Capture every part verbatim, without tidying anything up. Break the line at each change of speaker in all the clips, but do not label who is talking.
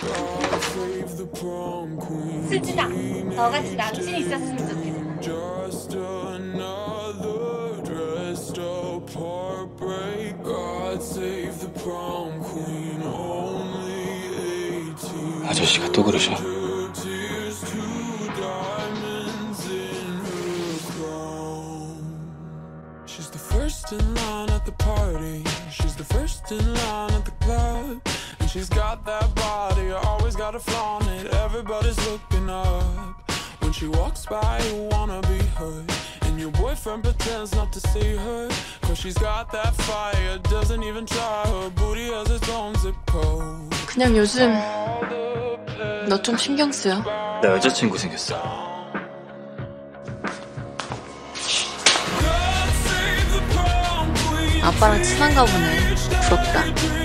수진아, 너같이 남친이 있었으면 좋겠어.
아저씨가 또 그러셔.
She's the first in line at the party. She's the first in line at the club. And she's got that body, always gotta flaunt it. Everybody's looking up. When she walks by, you wanna be her. And your boyfriend pretends not to see her. Cause she's got that fire, doesn't even try. Her booty has its own zip code.
그냥 요즘 너 좀 신경 쓰여.
나 여자친구 생겼어.
아빠랑 친한가 보네. 부럽다.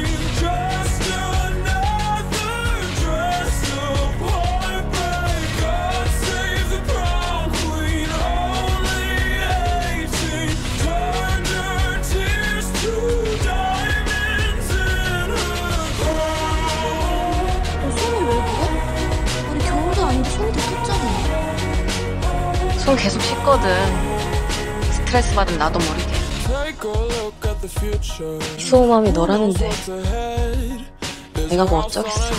손이 왜 그래? 우리 겨울도 아니고 손도 떴잖아.
손 계속 씻거든. 스트레스 받으면 나도 모르게. 이 소음함이 너라는데 내가 뭐 어쩌겠어.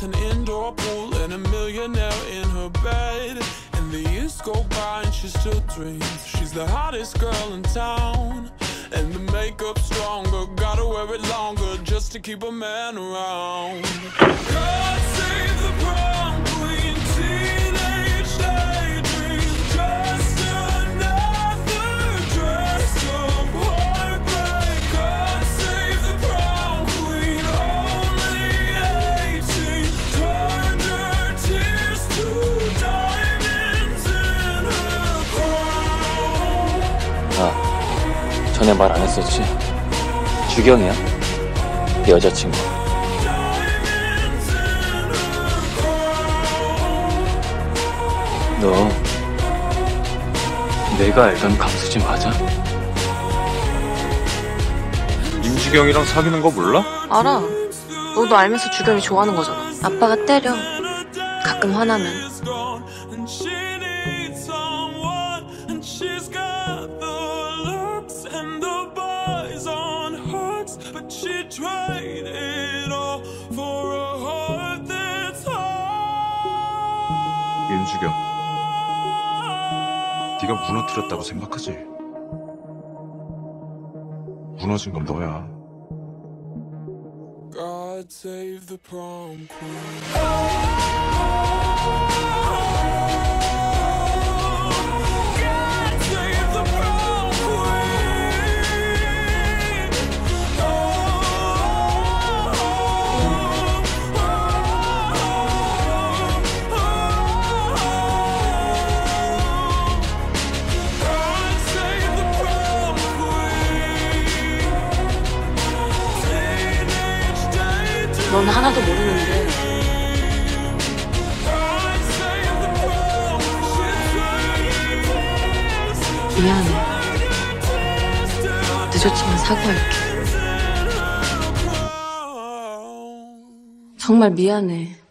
아, 전에 말 안 했었지? 주경이야. 네 여자친구. 너 내가 알던 강수진 맞아?
임주경이랑 사귀는 거 몰라?
알아. 너도 알면서 주경이 좋아하는 거잖아. 아빠가 때려. 가끔 화나면.
임주경, 네가 무너뜨렸다고 생각하지? 무너진 건 너야.
God save the prom queen.
넌 하나도 모르는데 미안해. 늦었지만 사과할게. 정말 미안해.